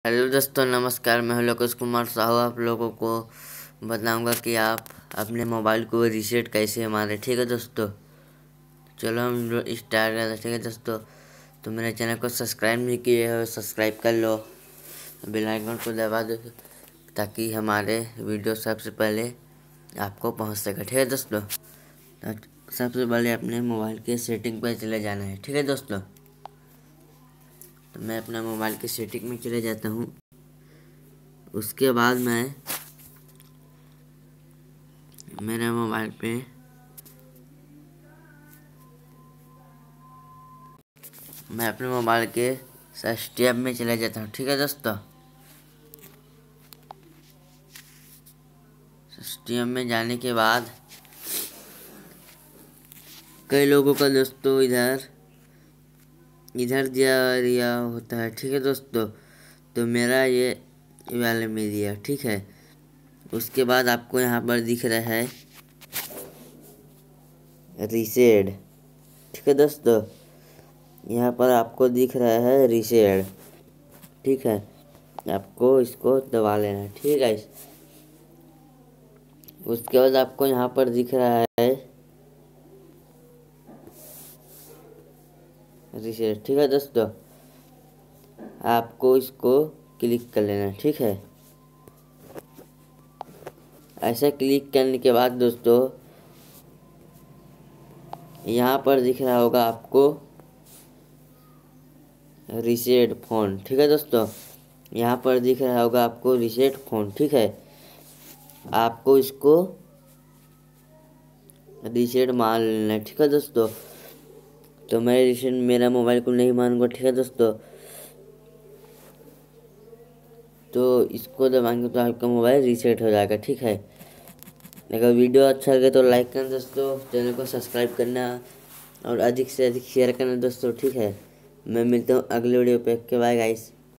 Hello दोस्तों, नमस्कार। मैं हूं लोकेश कुमार साहू। आप लोगों को बताऊंगा कि आप अपने मोबाइल को रीसेट कैसे मारें। ठीक है दोस्तों, चलो हम स्टार्ट करते हैं। ठीक है दोस्तों, तो मेरे चैनल को सब्सक्राइब नहीं किए हो, सब्सक्राइब कर लो, बेल आइकन को दबा दो ताकि हमारे वीडियो सबसे पहले आपको पहुंच सके। ठीक है दोस्तों, तो सबसे पहले अपने मोबाइल के सेटिंग पर चले जाना है। ठीक है दोस्तों, तो मैं अपना मोबाइल के सेटिंग में चले जाता हूँ। उसके बाद मैं मेरे मोबाइल पे मैं अपने मोबाइल के स्टेप में चले जाता हूँ। ठीक है दोस्तों, स्टेप में जाने के बाद कई लोगों का दोस्तों इधर दिया होता है। ठीक है दोस्तों, तो मेरा ये वाले में दिया। ठीक है, उसके बाद आपको यहाँ पर दिख रहा है रीसेट। ठीक है दोस्तों, यहाँ पर आपको दिख रहा है रीसेट। ठीक है, आपको इसको दबा लेना है। ठीक है, उसके बाद आपको यहाँ पर दिख रहा है रीसेट। ठीक है दोस्तों, आपको इसको क्लिक कर लेना है। ठीक है, ऐसा क्लिक करने के बाद दोस्तों यहाँ पर दिख रहा होगा आपको रीसेट फ़ोन। ठीक है दोस्तों, यहाँ पर दिख रहा होगा आपको रीसेट फ़ोन। ठीक है, आपको इसको रीसेट मार लेना है। ठीक है दोस्तों, तो मैं रीसेट मेरा मोबाइल को नहीं मानूंगा। ठीक है दोस्तों, तो इसको दबाएंगे तो आपका मोबाइल रीसेट हो जाएगा। ठीक है, अगर वीडियो अच्छा लगे तो लाइक करना दोस्तों, चैनल को सब्सक्राइब करना और अधिक से अधिक शेयर करना दोस्तों। ठीक है, मैं मिलता हूँ अगले वीडियो पे। Bye guys.